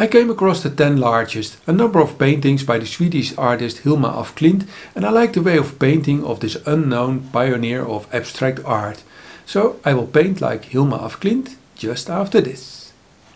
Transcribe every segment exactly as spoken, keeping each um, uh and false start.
I came across the ten largest, a number of paintings by the Swedish artist Hilma af Klint, and I like the way of painting of this unknown pioneer of abstract art. So I will paint like Hilma af Klint just after this.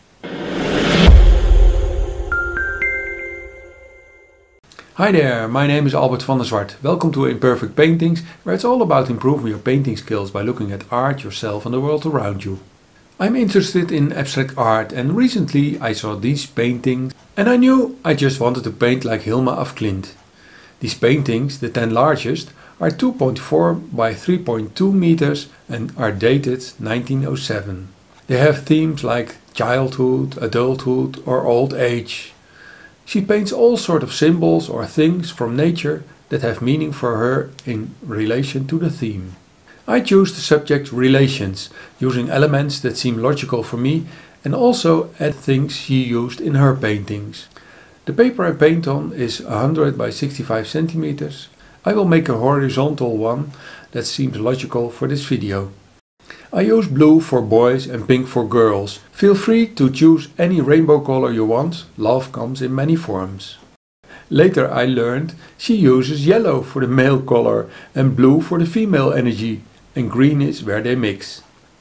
Hi there, my name is Albert van der Zwart. Welcome to Imperfect Paintings, where it's all about improving your painting skills by looking at art, yourself and the world around you. I'm interested in abstract art, and recently I saw these paintings and I knew I just wanted to paint like Hilma af Klint. These paintings, the ten largest, are two point four by three point two meters and are dated nineteen oh seven. They have themes like childhood, adulthood or old age. She paints all sorts of symbols or things from nature that have meaning for her in relation to the theme. I choose the subject relations, using elements that seem logical for me and also add things she used in her paintings. The paper I paint on is one hundred by sixty-five centimeters. I will make a horizontal one that seems logical for this video. I use blue for boys and pink for girls. Feel free to choose any rainbow color you want, love comes in many forms. Later I learned she uses yellow for the male color and blue for the female energy, and green is where they mix.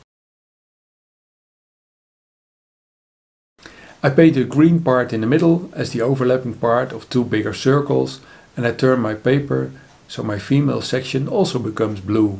I paint the green part in the middle as the overlapping part of two bigger circles, and I turn my paper so my female section also becomes blue.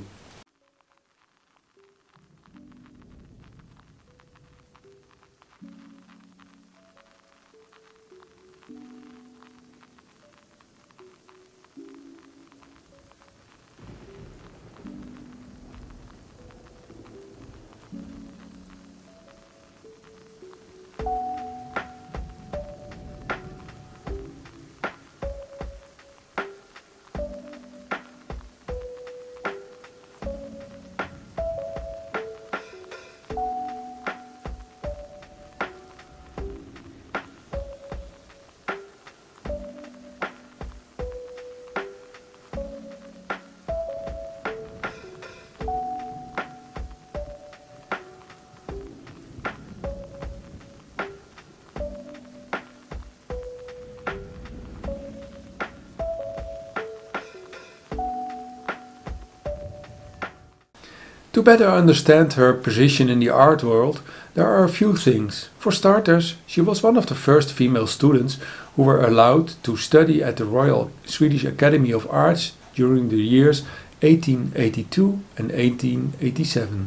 To better understand her position in the art world, there are a few things. For starters, she was one of the first female students who were allowed to study at the Royal Swedish Academy of Arts during the years eighteen eighty-two and eighteen eighty-seven.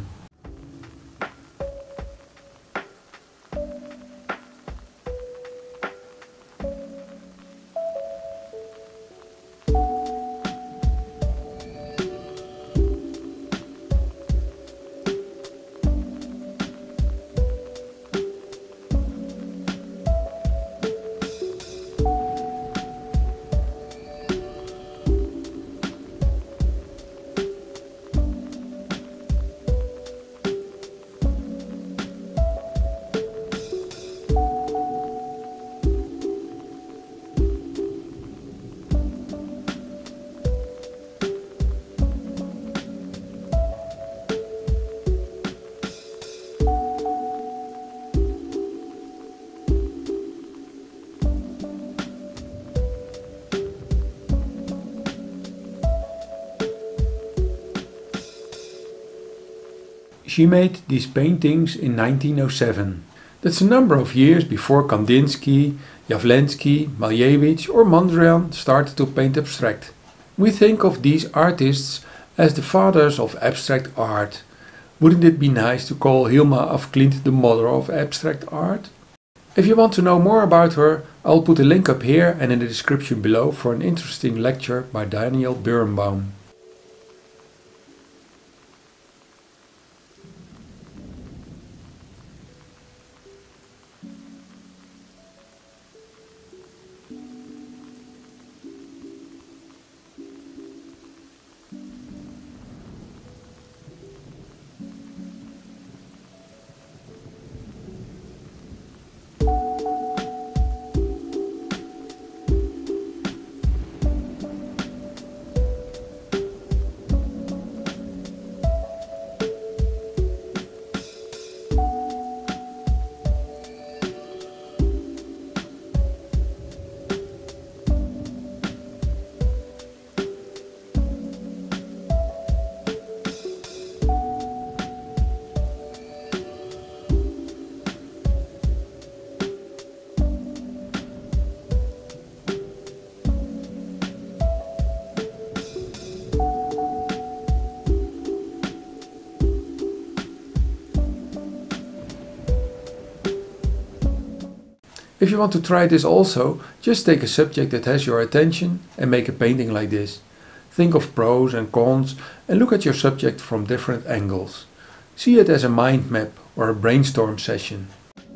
She made these paintings in nineteen oh seven. That's a number of years before Kandinsky, Jawlensky, Malevich or Mondrian started to paint abstract. We think of these artists as the fathers of abstract art. Wouldn't it be nice to call Hilma af Klint the mother of abstract art? If you want to know more about her, I'll put a link up here and in the description below for an interesting lecture by Daniel Birnbaum. If you want to try this also, just take a subject that has your attention and make a painting like this. Think of pros and cons and look at your subject from different angles. See it as a mind map or a brainstorm session.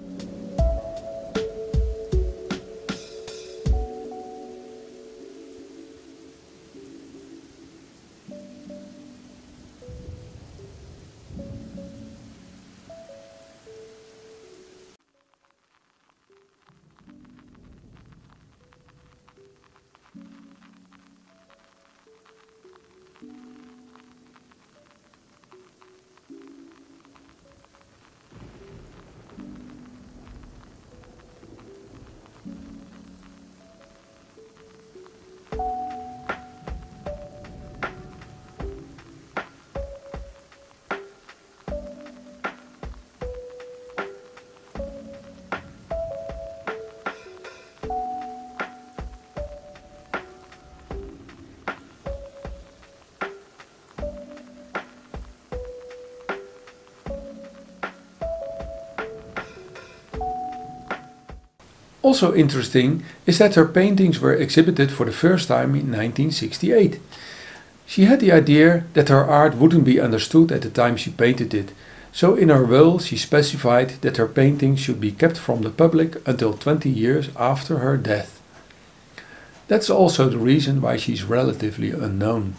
Also interesting is that her paintings were exhibited for the first time in nineteen sixty-eight. She had the idea that her art wouldn't be understood at the time she painted it, so in her will she specified that her paintings should be kept from the public until twenty years after her death. That's also the reason why she's relatively unknown.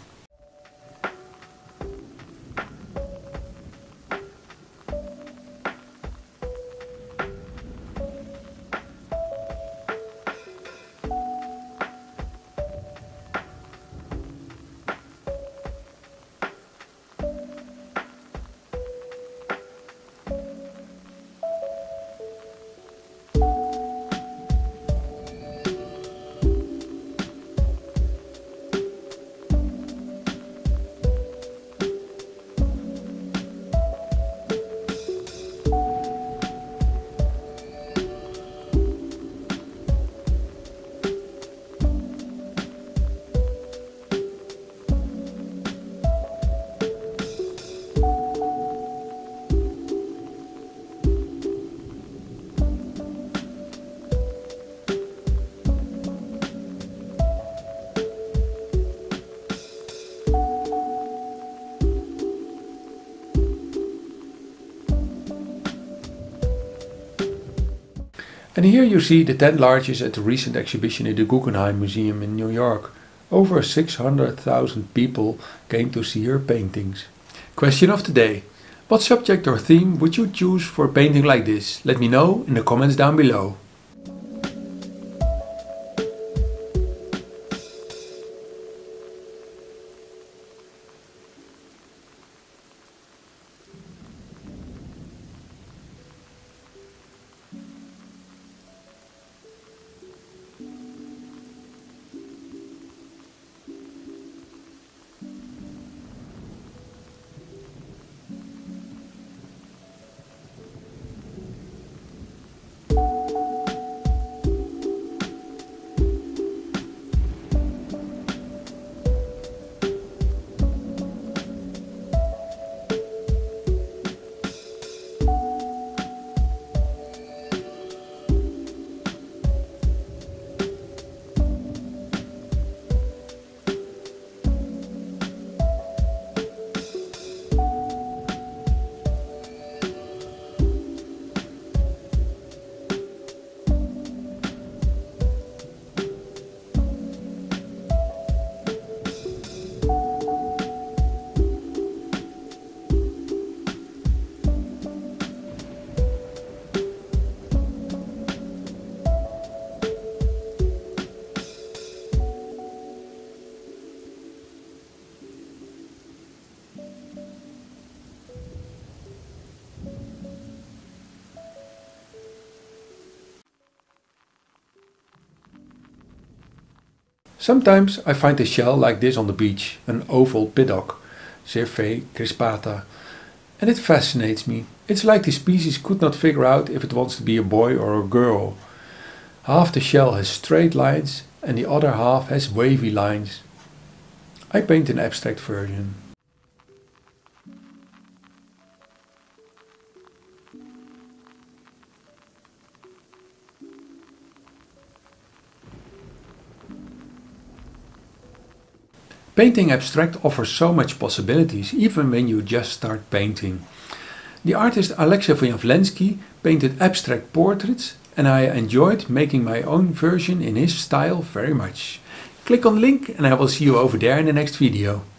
And here you see the ten largest at the recent exhibition in the Guggenheim Museum in New York. Over six hundred thousand people came to see her paintings. Question of the day. What subject or theme would you choose for a painting like this? Let me know in the comments down below. Sometimes I find a shell like this on the beach, an oval piddock, Zirphe crispata, and it fascinates me. It's like the species could not figure out if it wants to be a boy or a girl. Half the shell has straight lines and the other half has wavy lines. I paint an abstract version. Painting abstract offers so much possibilities, even when you just start painting. The artist Aleksej Yavlensky painted abstract portraits, and I enjoyed making my own version in his style very much. Click on the link and I will see you over there in the next video.